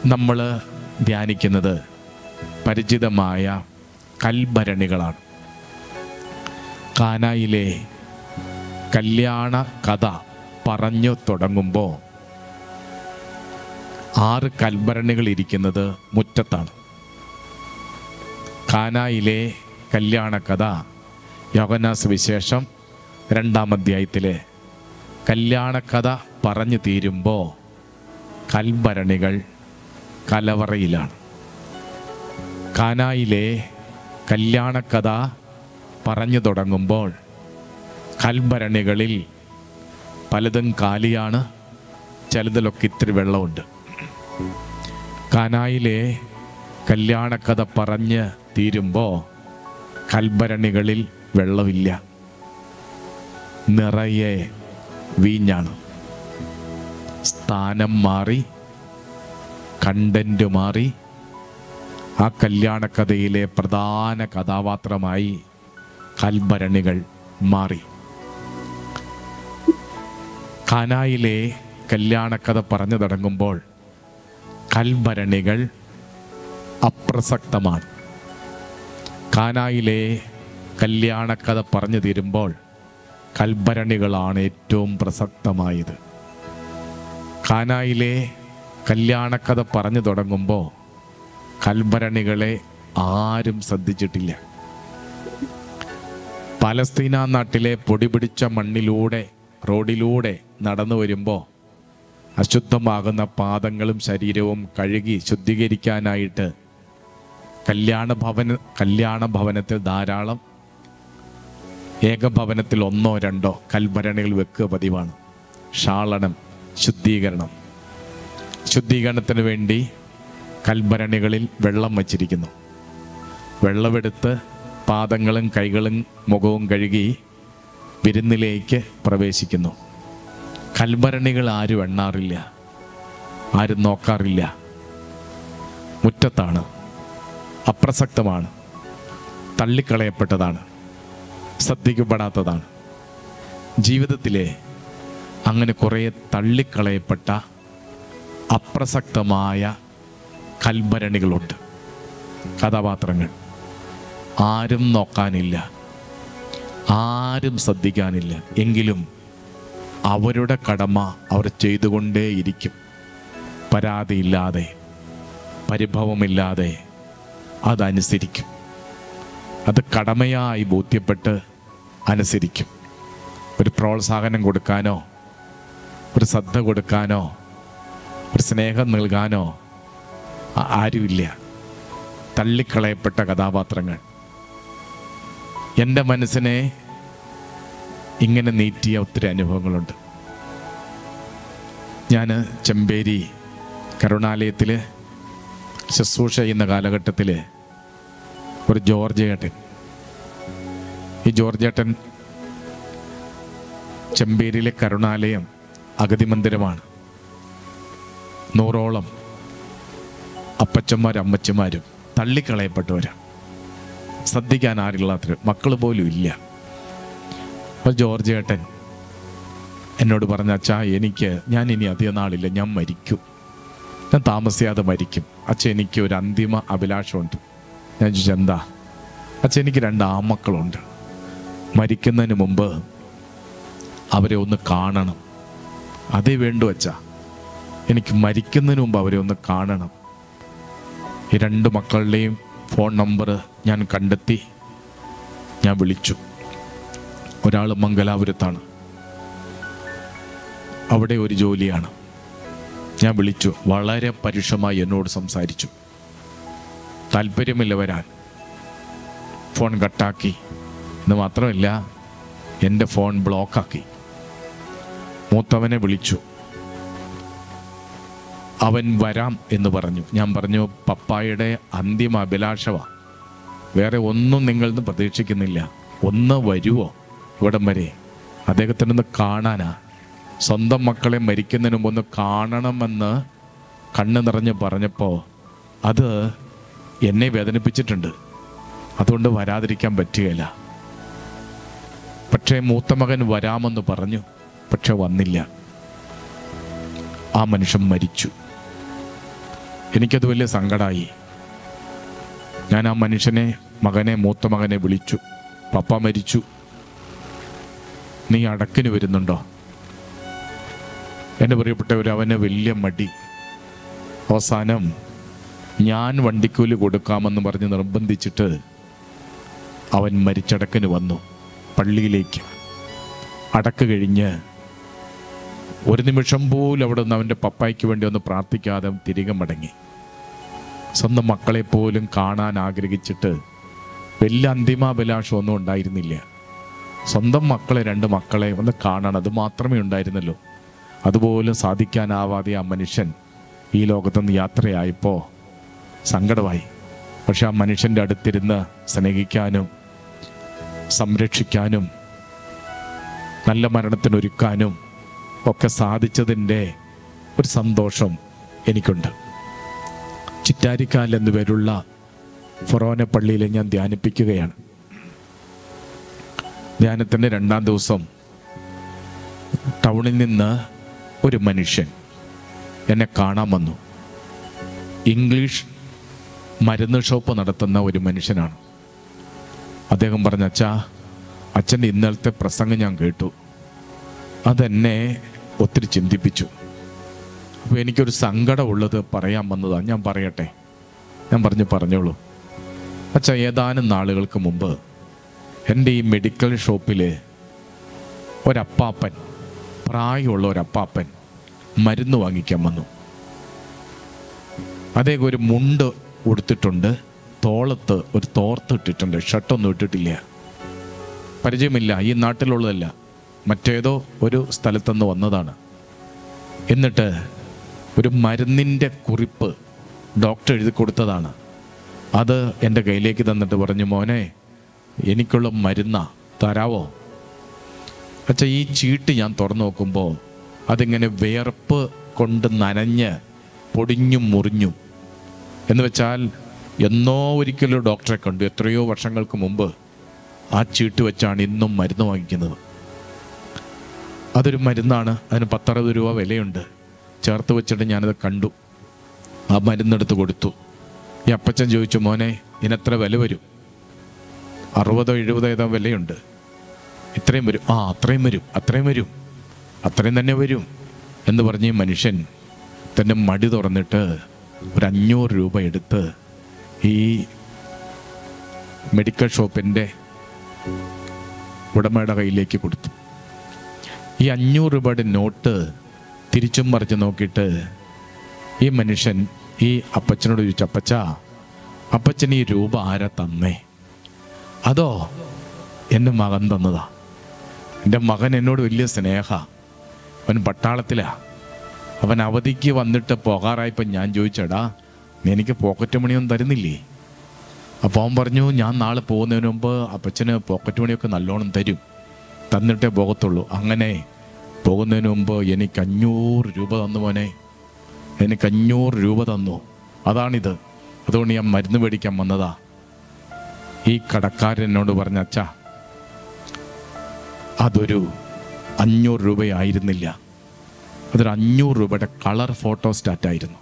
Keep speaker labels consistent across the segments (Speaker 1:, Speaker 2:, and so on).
Speaker 1: നമ്മൾ ധ്യാനിക്കുന്നത് പരിചിതമായ കൽഭരണികളാണ്. കാനായിലെ കല്യാണ കഥ പറഞ്ഞു തുടങ്ങുമ്പോൾ 6 കൽഭരണികൾ ഇരിക്കുന്നത് മുറ്റത്താണ്. കാനായിലെ കല്യാണ കഥ യോഹന്നാൻ സുവിശേഷം 2-ാം അധ്യായത്തിലെ കല്യാണക്കഥ പറഞ്ഞു തീരുമ്പോൾ കൽഭരണികൾ കലവറയിലാണ്. കാനായിലെ കല്യാണക്കഥ പറഞ്ഞു തുടങ്ങുമ്പോൾ കൽഭരണികളിൽ പലതും കാലിയാണ്, ചിലതിലൊക്കെ ഇത്തിരി വെള്ളമുണ്ട്. കാനായിലെ കല്യാണക്കഥ പറഞ്ഞ് തീരുമ്പോൾ കൽഭരണികളിൽ വെള്ളമില്ല, നിറയെ വീഞ്ഞാണ്. സ്ഥാനം മാറി, കണ്ടന്റ് മാറി. ആ കല്യാണക്കഥയിലെ പ്രധാന കഥാപാത്രമായി കൽഭരണികൾ മാറി. കാനായിലെ കല്യാണക്കഥ പറഞ്ഞു തുടങ്ങുമ്പോൾ കൽഭരണികൾ അപ്രസക്തമാണ്. കാനായിലെ കല്യാണക്കഥ പറഞ്ഞു തീരുമ്പോൾ കൽഭരണികളാണ് ഏറ്റവും പ്രസക്തമായത്. കാനായിലെ കല്യാണക്കഥ പറഞ്ഞു തുടങ്ങുമ്പോൾ കൽഭരണികളെ ആരും ശ്രദ്ധിച്ചിട്ടില്ല. പലസ്തീന നാട്ടിലെ പൊടി പിടിച്ച മണ്ണിലൂടെ റോഡിലൂടെ നടന്നു വരുമ്പോൾ അശുദ്ധമാകുന്ന പാദങ്ങളും ശരീരവും കഴുകി ശുദ്ധീകരിക്കാനായിട്ട് കല്യാണ ഭവനത്തിൽ ധാരാളം, ഏകഭവനത്തിൽ 1-2 കൽഭരണികൾ വെക്കുക പതിവാണ്. ഷാളനം, ശുദ്ധീകരണത്തിന് വേണ്ടി കൽഭരണികളിൽ വെള്ളം വച്ചിരിക്കുന്നു. വെള്ളമെടുത്ത് പാദങ്ങളും കൈകളും മുഖവും കഴുകി വിരുന്നിലേക്ക് പ്രവേശിക്കുന്നു. കൽഭരണികൾ ആരും എണ്ണാറില്ല, ആരും നോക്കാറില്ല. മുറ്റത്താണ്, അപ്രസക്തമാണ്, തള്ളിക്കളയപ്പെട്ടതാണ്, ശ്രദ്ധിക്കപ്പെടാത്തതാണ്. ജീവിതത്തിലെ അങ്ങനെ കുറേ തള്ളിക്കളയപ്പെട്ട അപ്രസക്തമായ കൽഭരണികളുണ്ട്, കഥാപാത്രങ്ങൾ. ആരും നോക്കാനില്ല, ആരും ശ്രദ്ധിക്കാനില്ല. എങ്കിലും അവരുടെ കടമ അവർ ചെയ്തുകൊണ്ടേയിരിക്കും. പരാതിയില്ലാതെ, പരിഭവമില്ലാതെ അതനുസരിക്കും. അത് കടമയായി ബോധ്യപ്പെട്ട് അനുസരിക്കും. ഒരു പ്രോത്സാഹനം കൊടുക്കാനോ, ഒരു ശ്രദ്ധ കൊടുക്കാനോ, ഒരു സ്നേഹം നൽകാനോ ആരുമില്ല. തള്ളിക്കളയപ്പെട്ട കഥാപാത്രങ്ങൾ. എൻ്റെ മനസ്സിനെ ഇങ്ങനെ നീറ്റിയ ഒത്തിരി അനുഭവങ്ങളുണ്ട്. ഞാൻ ചെമ്പേരി കരുണാലയത്തിൽ ശുശ്രൂഷ ചെയ്യുന്ന കാലഘട്ടത്തിൽ ഒരു ജോർജേട്ടൻ, ഈ ജോർജേട്ടൻ ചെമ്പേരിയിലെ കരുണാലയം അഗതി മന്ദിരമാണ്. 100ഓളം അപ്പച്ചന്മാരും അമ്മച്ചമാരും തള്ളിക്കളയപ്പെട്ടവരാണ്. ശ്രദ്ധിക്കാൻ ആരില്ലാത്ത മക്കൾ പോലും ഇല്ല. അപ്പോൾ ജോർജേട്ടൻ എന്നോട് പറഞ്ഞ, അച്ഛാ ഞാൻ ഇനി അധികം നാളില്ല, ഞാൻ മരിക്കും, ഞാൻ താമസിയാതെ മരിക്കും. അച്ഛൻ എനിക്ക് ഒരു അന്തിമ അഭിലാഷമുണ്ട്. ഞാൻ ചോദിച്ചു, എന്താ? അച്ഛൻ എനിക്ക് 2 ആൺമക്കളുണ്ട്. മരിക്കുന്നതിന് മുമ്പ് അവരെ ഒന്ന് കാണണം. അതേ വേണ്ടു അച്ഛാ, എനിക്ക് മരിക്കുന്നതിന് മുമ്പ് അവരെ ഒന്ന് കാണണം. ഈ 2 മക്കളുടെയും ഫോൺ നമ്പർ ഞാൻ കണ്ടെത്തി, ഞാൻ വിളിച്ചു. ഒരാൾ മംഗലാപുരത്താണ്, അവിടെ ഒരു ജോലിയാണ്. ഞാൻ വിളിച്ചു, വളരെ പരുഷമായി എന്നോട് സംസാരിച്ചു. താല്പര്യമില്ല വരാൻ. ഫോൺ കട്ടാക്കി. എന്ന് മാത്രമല്ല, എൻ്റെ ഫോൺ ബ്ലോക്കാക്കി. മൂത്തവനെ വിളിച്ചു, അവൻ വരാം എന്ന് പറഞ്ഞു. ഞാൻ പറഞ്ഞു, പപ്പായുടെ അന്തിമ അഭിലാഷമാണ്, വേറെ ഒന്നും നിങ്ങളിൽ നിന്ന് പ്രതീക്ഷിക്കുന്നില്ല. ഒന്ന് വരുമോ ഇവിടം വരെ? അദ്ദേഹത്തിനൊന്ന് കാണാനാ. സ്വന്തം മക്കളെ മരിക്കുന്നതിന് മുമ്പ് ഒന്ന് കാണണമെന്ന് കണ്ണ് നിറഞ്ഞ് പറഞ്ഞപ്പോൾ അത് എന്നെ വേദനിപ്പിച്ചിട്ടുണ്ട്. അതുകൊണ്ട് വരാതിരിക്കാൻ പറ്റുകയില്ല. പക്ഷേ മൂത്ത മകൻ വരാമെന്ന് പറഞ്ഞു, പക്ഷെ വന്നില്ല. ആ മനുഷ്യൻ മരിച്ചു. എനിക്കത് വലിയ സങ്കടമായി. ഞാൻ ആ മനുഷ്യനെ, മൂത്ത മകനെ വിളിച്ചു. പപ്പ മരിച്ചു, നീ അടക്കിന് വരുന്നുണ്ടോ? എൻ്റെ പ്രിയപ്പെട്ടവർ, അവന് വലിയ മടി. അവസാനം ഞാൻ വണ്ടിക്കൂലി കൊടുക്കാമെന്ന് പറഞ്ഞ് നിർബന്ധിച്ചിട്ട് അവൻ മരിച്ചടക്കിന് വന്നു പള്ളിയിലേക്ക്. അടക്ക് കഴിഞ്ഞ് ഒരു നിമിഷം പോലും അവിടെ നിന്ന് അവൻ്റെ പപ്പായ്ക്ക് വേണ്ടി ഒന്ന് പ്രാർത്ഥിക്കാതെ തിരികെ മടങ്ങി. സ്വന്തം മക്കളെ പോലും കാണാൻ ആഗ്രഹിച്ചിട്ട് വലിയ അന്തിമാഭിലാഷമൊന്നും ഉണ്ടായിരുന്നില്ല. സ്വന്തം മക്കളെ, 2 മക്കളെ ഒന്ന് കാണണം, അത് മാത്രമേ ഉണ്ടായിരുന്നല്ലോ. അതുപോലും സാധിക്കാനാവാതെ ആ മനുഷ്യൻ ഈ ലോകത്തുനിന്ന് യാത്രയായപ്പോൾ സങ്കടമായി. പക്ഷെ ആ മനുഷ്യൻ്റെ അടുത്തിരുന്ന് സ്നേഹിക്കാനും സംരക്ഷിക്കാനും നല്ല മരണത്തിനൊരുക്കാനും ഒക്കെ സാധിച്ചതിൻ്റെ ഒരു സന്തോഷം എനിക്കുണ്ട്. ചിറ്റാരിക്കാൽ എന്നു പേരുള്ള ഫൊറോന പള്ളിയിൽ ഞാൻ ധ്യാനിപ്പിക്കുകയാണ്. ധ്യാനത്തിൻ്റെ 2-ാം ദിവസം ടൗണിൽ നിന്ന് ഒരു മനുഷ്യൻ എന്നെ കാണാൻ വന്നു. ഇംഗ്ലീഷ് മരുന്ന് ഷോപ്പ് നടത്തുന്ന ഒരു മനുഷ്യനാണ്. അദ്ദേഹം പറഞ്ഞ, അച്ഛൻ്റെ ഇന്നലത്തെ പ്രസംഗം ഞാൻ കേട്ടു, അതെന്നെ ഒത്തിരി ചിന്തിപ്പിച്ചു. അപ്പോൾ എനിക്കൊരു സങ്കടമുള്ളത് പറയാൻ വന്നതാണ്. ഞാൻ പറയട്ടെ? ഞാൻ പറഞ്ഞോളൂ. ഏതാനും നാളുകൾക്ക് മുമ്പ് എൻ്റെ ഈ മെഡിക്കൽ ഷോപ്പിൽ ഒരപ്പാപ്പൻ, പ്രായമുള്ള ഒരപ്പാപ്പൻ മരുന്ന് വാങ്ങിക്കാൻ വന്നു. അദ്ദേഹം ഒരു മുണ്ട് ഉടുത്തിട്ടുണ്ട്, തോളത്ത് ഒരു തോർത്ത് ഇട്ടിട്ടുണ്ട്, ഷർട്ടൊന്നും ഇട്ടിട്ടില്ല. പരിചയമില്ല, ഈ നാട്ടിലുള്ളതല്ല, മറ്റേതോ ഒരു സ്ഥലത്തുനിന്ന് വന്നതാണ്. എന്നിട്ട് ഒരു മരുന്നിൻ്റെ കുറിപ്പ് ഡോക്ടർ എഴുതി കൊടുത്തതാണ്. അത് എൻ്റെ കയ്യിലേക്ക് തന്നിട്ട് പറഞ്ഞു, മോനെ എനിക്കുള്ള മരുന്നാ, തരാവോ? ഈ ചീട്ട് ഞാൻ തുറന്നു നോക്കുമ്പോൾ അതിങ്ങനെ വിയർപ്പ് കൊണ്ട് നനഞ്ഞ് പൊടിഞ്ഞും മുറിഞ്ഞും. എന്ന് വെച്ചാൽ എന്നോ ഒരിക്കലും ഡോക്ടറെ കണ്ടു, എത്രയോ വർഷങ്ങൾക്ക് മുമ്പ്. ആ ചീട്ട് വെച്ചാണ് ഇന്നും മരുന്ന് വാങ്ങിക്കുന്നത്. അതൊരു മരുന്നാണ്, അതിന് 10-60 രൂപ വിലയുണ്ട്. ചേർത്ത് വെച്ചിട്ട് ഞാനത് കണ്ടു. ആ മരുന്നെടുത്ത് കൊടുത്തു. ഈ അപ്പച്ചൻ ചോദിച്ചു, മോനെ ഇതിനെത്ര വില വരും? 60-70 ഏതാ വിലയുണ്ട്. ഇത്രയും വരും. അത്രയും തന്നെ വരും എന്ന് പറഞ്ഞ് ഈ മനുഷ്യൻ തൻ്റെ മടി തുറന്നിട്ട് ഒരു 500 രൂപ എടുത്ത് ഈ മെഡിക്കൽ ഷോപ്പിൻ്റെ ഉടമയുടെ കയ്യിലേക്ക് കൊടുത്തു. ഈ 500 രൂപയുടെ നോട്ട് തിരിച്ചും മറിച്ച് നോക്കിയിട്ട് ഈ മനുഷ്യൻ ഈ അപ്പച്ചനോട് ചോദിച്ചു, അപ്പച്ചൻ ഈ രൂപ ആരാ തന്നേ? അതോ എൻ്റെ മകൻ തന്നതാ. എൻ്റെ മകൻ എന്നോട് വലിയ സ്നേഹ, അവൻ പട്ടാളത്തിലാ. അവൻ അവധിക്ക് വന്നിട്ട് പോകാറായപ്പോൾ ഞാൻ ചോദിച്ചടാ, നീ എനിക്ക് പോക്കറ്റ് മണിയൊന്നും തരുന്നില്ലേ? അപ്പോൾ അവൻ പറഞ്ഞു, ഞാൻ നാളെ പോകുന്നതിന് മുമ്പ് അപ്പച്ചന് പോക്കറ്റ് മണിയൊക്കെ നല്ലോണം തരും, തന്നിട്ടേ പോകത്തുള്ളൂ. അങ്ങനെ പോകുന്നതിന് മുമ്പ് എനിക്ക് 500 രൂപ തന്നു മോനെ, എനിക്ക് 500 രൂപ തന്നു. അതാണിത്, അതുകൊണ്ട് ഞാൻ മരുന്ന് മേടിക്കാൻ വന്നതാ. ഈ കടക്കാരൻ എന്നോട് പറഞ്ഞ, അതൊരു 500 രൂപയായിരുന്നില്ല, അതൊരു 500 രൂപയുടെ കളർ ഫോട്ടോസ്റ്റാറ്റായിരുന്നു.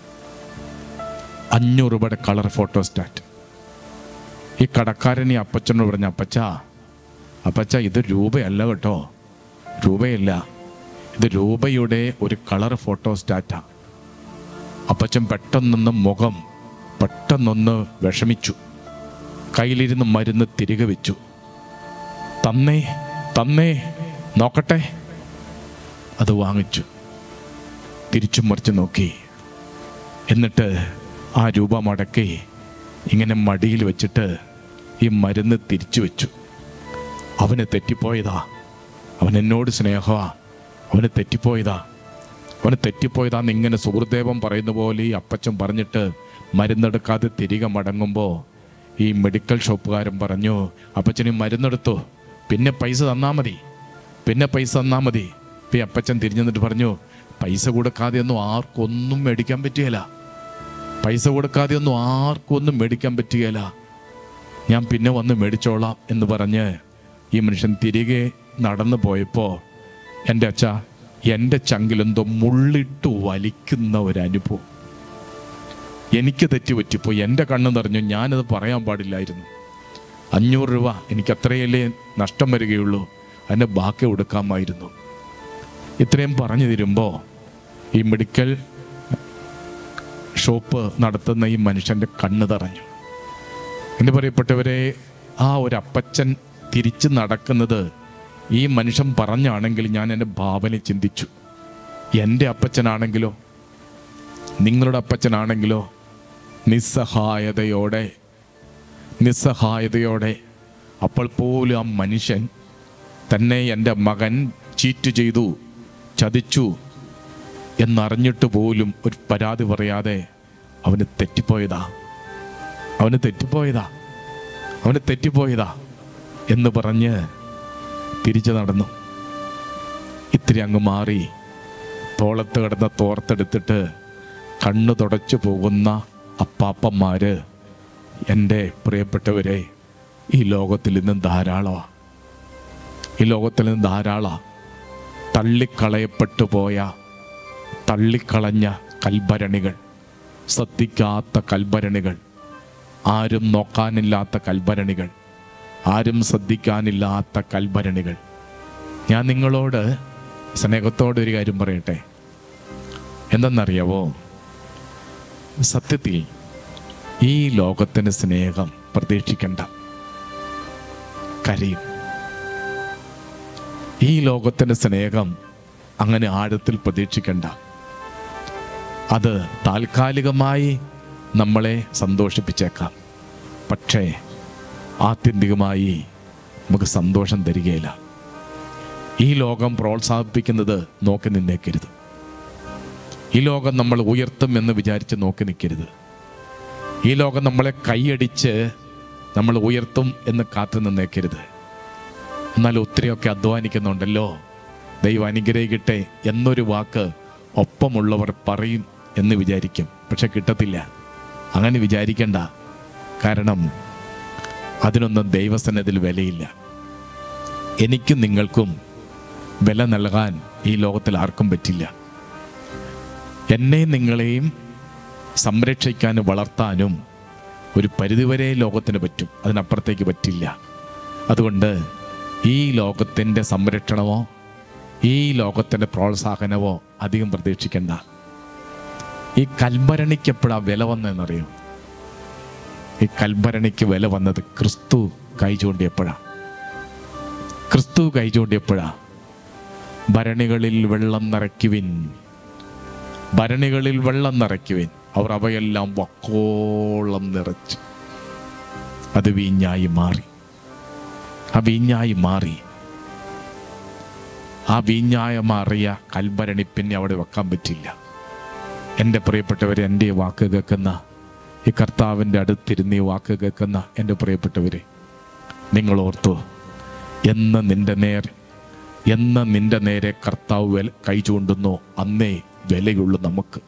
Speaker 1: 500 രൂപയുടെ കളർ ഫോട്ടോസ്റ്റാറ്റ്. ഈ കടക്കാരൻ ഈ അപ്പച്ചനോട് പറഞ്ഞ, അപ്പച്ച ഇത് രൂപയല്ല കേട്ടോ, രൂപയല്ല, ഇത് രൂപയുടെ ഒരു കളർ ഫോട്ടോസ്റ്റാറ്റാ. അപ്പച്ചൻ പെട്ടെന്നൊന്ന് വിഷമിച്ചു. കയ്യിലിരുന്ന് മരുന്ന് തിരികെ വെച്ചു. തന്നേ നോക്കട്ടെ. അത് വാങ്ങിച്ചു, തിരിച്ചും മറിച്ച് നോക്കി. എന്നിട്ട് ആ രൂപ മടക്കി ഇങ്ങനെ മടിയിൽ വെച്ചിട്ട് ഈ മരുന്ന് തിരിച്ചു വെച്ചു. അവന് തെറ്റിപ്പോയതാ, അവൻ എന്നോട് സ്നേഹമാ, അവന് തെറ്റിപ്പോയതാന്ന് ഇങ്ങനെ സുഹൃദേവൻ പറയുന്ന പോലെ ഈ അപ്പച്ചൻ പറഞ്ഞിട്ട് മരുന്നെടുക്കാതെ തിരികെ മടങ്ങുമ്പോൾ ഈ മെഡിക്കൽ ഷോപ്പുകാരൻ പറഞ്ഞു, അപ്പച്ചന് മരുന്നെടുത്തു, പിന്നെ പൈസ തന്നാൽ മതി. ഈ അപ്പച്ചൻ തിരിഞ്ഞു നിന്നിട്ട് പറഞ്ഞു, പൈസ കൊടുക്കാതെയൊന്നും ആർക്കൊന്നും മേടിക്കാൻ പറ്റുകയില്ല, ഞാൻ പിന്നെ വന്ന് മേടിച്ചോളാം എന്ന് പറഞ്ഞ് ഈ മനുഷ്യൻ തിരികെ നടന്നു പോയപ്പോൾ എൻ്റെ ചങ്കിലെന്തോ മുള്ളിട്ട് വലിക്കുന്ന ഒരനുഭവം. എനിക്ക് തെറ്റുപറ്റിപ്പോയി, എൻ്റെ കണ്ണ് നിറഞ്ഞു, ഞാനത് പറയാൻ പാടില്ലായിരുന്നു. 500 രൂപ എനിക്ക് അത്രയല്ലേ നഷ്ടം വരികയുള്ളൂ, അതിൻ്റെ ബാക്കി കൊടുക്കാമായിരുന്നു. ഇത്രയും പറഞ്ഞു തരുമ്പോൾ ഈ മെഡിക്കൽ ഷോപ്പ് നടത്തുന്ന ഈ മനുഷ്യൻ്റെ കണ്ണ് നിറഞ്ഞു. എൻ്റെ പ്രിയപ്പെട്ടവരെ, ആ ഒരു അപ്പച്ചൻ തിരിച്ച് നടക്കുന്നത് ഈ മനുഷ്യൻ പറഞ്ഞാണെങ്കിൽ ഞാൻ എൻ്റെ ഭാവന ചിന്തിച്ചു. എൻ്റെ അപ്പച്ചനാണെങ്കിലോ, നിങ്ങളുടെ അപ്പച്ചനാണെങ്കിലോ, നിസ്സഹായതയോടെ അപ്പോൾ പോലും ആ മനുഷ്യൻ തന്നെ എൻ്റെ മകൻ ചീറ്റ് ചെയ്തു, ചതിച്ചു എന്നറിഞ്ഞിട്ട് പോലും ഒരു പരാതി പറയാതെ അവന് തെറ്റിപ്പോയതാ എന്ന് പറഞ്ഞ് തിരിച്ചു നടന്നു. ഇത്തിരി അങ്ങ് മാറി തോളത്ത് കിടന്ന തോർത്തെടുത്തിട്ട് കണ്ണു തുടച്ചു പോകുന്ന അപ്പാപ്പന്മാര് എൻ്റെ പ്രിയപ്പെട്ടവരെ ഈ ലോകത്തിൽ നിന്ന് ധാരാളമാണ്. തള്ളിക്കളഞ്ഞ കൽഭരണികൾ, ശ്രദ്ധിക്കാത്ത കൽഭരണികൾ, ആരും നോക്കാനില്ലാത്ത കൽഭരണികൾ, ആരും ശ്രദ്ധിക്കാനില്ലാത്ത കൽഭരണികൾ. ഞാൻ നിങ്ങളോട് സ്നേഹത്തോടൊരു കാര്യം പറയട്ടെ. എന്തെന്നറിയാവോ? സത്യത്തിൽ ഈ ലോകത്തിന് സ്നേഹം പ്രതീക്ഷിക്കണ്ട, കരയും. ഈ ലോകത്തിന് സ്നേഹം അങ്ങനെ ആഴത്തിൽ പ്രതീക്ഷിക്കണ്ട. അത് താൽക്കാലികമായി നമ്മളെ സന്തോഷിപ്പിച്ചേക്കാം, പക്ഷേ ആത്യന്തികമായി നമുക്ക് സന്തോഷം തരികയില്ല. ഈ ലോകം പ്രോത്സാഹിപ്പിക്കുന്നത് നോക്കി നിന്നേക്കരുത്. ഈ ലോകം നമ്മൾ ഉയർത്തും എന്ന് വിചാരിച്ച് നോക്കി നിൽക്കരുത്. ഈ ലോകം നമ്മളെ കൈയടിച്ച് നമ്മൾ ഉയർത്തും എന്ന് കാത്തു നിന്നേക്കരുത്. എന്നാൽ ഒത്തിരിയൊക്കെ അധ്വാനിക്കുന്നുണ്ടല്ലോ, ദൈവം അനുഗ്രഹിക്കട്ടെ എന്നൊരു വാക്ക് ഒപ്പമുള്ളവർ പറയും എന്ന് വിചാരിക്കും, പക്ഷെ കിട്ടത്തില്ല. അങ്ങനെ വിചാരിക്കണ്ട. കാരണം അതിനൊന്നും ദൈവസന്നിധിയിൽ വിലയില്ല. എനിക്കും നിങ്ങൾക്കും വില നൽകാൻ ഈ ലോകത്തിൽ ആർക്കും പറ്റില്ല. എന്നെയും നിങ്ങളെയും സംരക്ഷിക്കാനും വളർത്താനും ഒരു പരിധിവരെ ലോകത്തിന് പറ്റും, അതിനപ്പുറത്തേക്ക് പറ്റില്ല. അതുകൊണ്ട് ഈ ലോകത്തിൻ്റെ സംരക്ഷണമോ ഈ ലോകത്തിൻ്റെ പ്രോത്സാഹനമോ അധികം പ്രതീക്ഷിക്കേണ്ട. ഈ കൽഭരണിക്ക് എപ്പോഴാണ് വില വന്നതെന്നറിയോ? ഈ കൽഭരണിക്ക് വില വന്നത് ക്രിസ്തു കൈ ചൂണ്ടിയപ്പോഴാണ്. ഭരണികളിൽ വെള്ളം നിറയ്ക്കുവിൻ. അവർ അവയെല്ലാം വക്കോളം നിറച്ചു. അത് വീഞ്ഞായി മാറി. ആ വീഞ്ഞായ മാറിയ കൽഭരണി പിന്നെ അവിടെ വെക്കാൻ പറ്റില്ല. എൻ്റെ പ്രിയപ്പെട്ടവരെ, എൻ്റെ വാക്ക് കേൾക്കുന്ന, ഈ കർത്താവിൻ്റെ അടുത്തിരുന്ന് ഈ വാക്ക് കേൾക്കുന്ന എൻ്റെ പ്രിയപ്പെട്ടവരെ, നിങ്ങൾ ഓർത്തു, എന്ന് നിന്റെ നേരെ കർത്താവ് കൈ ചൂണ്ടുന്നു, അന്നേ വിലയുള്ളൂ നമുക്ക്.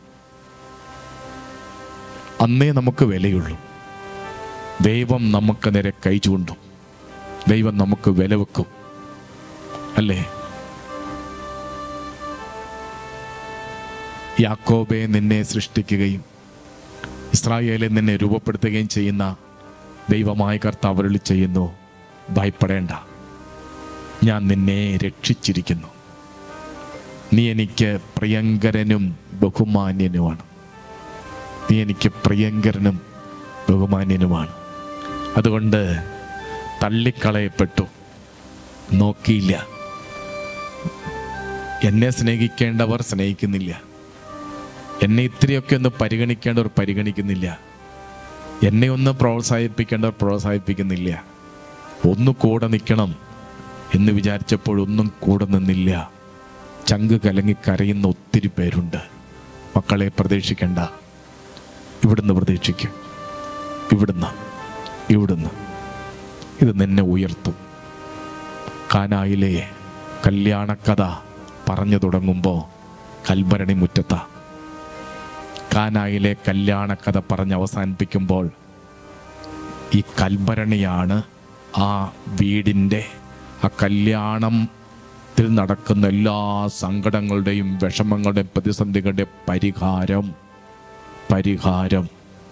Speaker 1: ദൈവം നമുക്ക് നേരെ കൈ ചൂണ്ടും, ദൈവം നമുക്ക് വില വെക്കും, അല്ലേ? യാക്കോബെ, നിന്നെ സൃഷ്ടിക്കുകയും ഇസ്രായേലെ നിന്നെ രൂപപ്പെടുത്തുകയും ചെയ്യുന്ന ദൈവമായ കർത്താവ് അരുളി ചെയ്യുന്നു, ഭയപ്പെടേണ്ട, ഞാൻ നിന്നെ രക്ഷിച്ചിരിക്കുന്നു. നീ എനിക്ക് പ്രിയങ്കരനും ബഹുമാന്യനുമാണ്. അതുകൊണ്ട് തള്ളിക്കളയപ്പെട്ടു, നോക്കിയില്ല. എന്നെ സ്നേഹിക്കേണ്ടവർ സ്നേഹിക്കുന്നില്ല, എന്നെ ഇത്രയൊക്കെ ഒന്ന് പരിഗണിക്കേണ്ടവർ പരിഗണിക്കുന്നില്ല, എന്നെ ഒന്ന് പ്രോത്സാഹിപ്പിക്കേണ്ടവർ പ്രോത്സാഹിപ്പിക്കുന്നില്ല. ഒന്ന് കൂടെ നിൽക്കണം എന്ന് വിചാരിച്ചപ്പോഴൊന്നും കൂടെ നിന്നില്ല. ചങ്ക് കലങ്ങി കരയുന്ന ഒത്തിരി പേരുണ്ട്. മക്കളെ, പ്രതീക്ഷിക്കണ്ട. ഇവിടുന്ന് പ്രതീക്ഷിക്കും. ഇവിടുന്ന് ഇത് നിന്നെ ഉയർത്തും. കാനായിലെ കല്യാണക്കഥ പറഞ്ഞു തുടങ്ങുമ്പോൾ കൽഭരണി മുറ്റത്ത. കാനായിലെ കല്യാണക്കഥ പറഞ്ഞ് അവസാനിപ്പിക്കുമ്പോൾ ഈ കൽഭരണിയാണ് ആ വീടിൻ്റെ, ആ കല്യാണത്തിൽ നടക്കുന്ന എല്ലാ സങ്കടങ്ങളുടെയും വിഷമങ്ങളുടെയും പ്രതിസന്ധികളുടെ പരിഹാരം.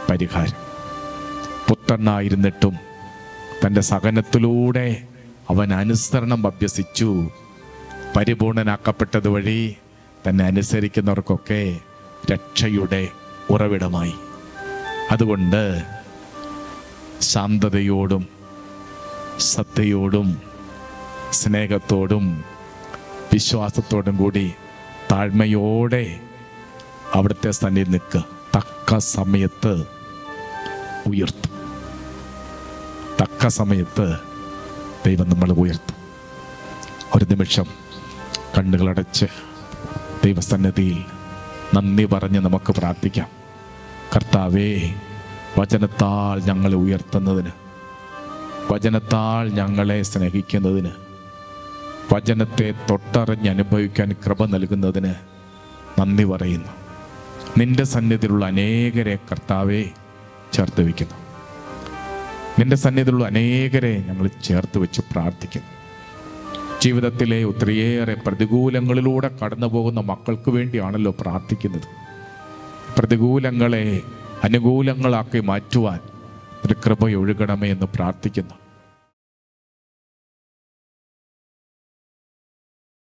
Speaker 1: പരിഹാരം. പുത്രനായിരുന്നിട്ടും തൻ്റെ സഹനത്തിലൂടെ അവൻ അനുസരണം അഭ്യസിച്ചു. പരിപൂർണനാക്കപ്പെട്ടത് വഴി തന്നെ അനുസരിക്കുന്നവർക്കൊക്കെ രക്ഷയുടെ ഉറവിടമായി. അതുകൊണ്ട് ശാന്തതയോടും സത്യയോടും സ്നേഹത്തോടും വിശ്വാസത്തോടും കൂടി താഴ്മയോടെ അവിടുത്തെ സന്നിധിയിൽ നിൽക്കുക. തക്ക സമയത്ത് ഉയർത്തും. തക്ക സമയത്ത് ദൈവം നമ്മൾ ഉയർത്തും. ഒരു നിമിഷം കണ്ണുകളടച്ച് ദൈവസന്നിധിയിൽ നന്ദി പറഞ്ഞ് നമുക്ക് പ്രാർത്ഥിക്കാം. കർത്താവേ, വചനത്താൽ ഞങ്ങളെ ഉയർത്തുന്നതിന്, വചനത്താൽ ഞങ്ങളെ സ്നേഹിക്കുന്നതിന്, വചനത്തെ തൊട്ടറിഞ്ഞ് അനുഭവിക്കാൻ കൃപ നൽകുന്നതിന് നന്ദി പറയുന്നു. നിന്റെ സന്നിധിയിലുള്ള അനേകരെ കർത്താവെ ചേർത്ത് വയ്ക്കുന്നു. നിന്റെ സന്നിധിയിലുള്ള അനേകരെ ഞങ്ങൾ ചേർത്ത് വെച്ച് പ്രാർത്ഥിക്കുന്നു. ജീവിതത്തിലെ ഒത്തിരിയേറെ പ്രതികൂലങ്ങളിലൂടെ കടന്നു പോകുന്ന മക്കൾക്ക് വേണ്ടിയാണല്ലോ പ്രാർത്ഥിക്കുന്നത്. പ്രതികൂലങ്ങളെ അനുകൂലങ്ങളാക്കി മാറ്റുവാൻ ഒരു കൃപ ഒഴുകണമേ എന്ന് പ്രാർത്ഥിക്കുന്നു.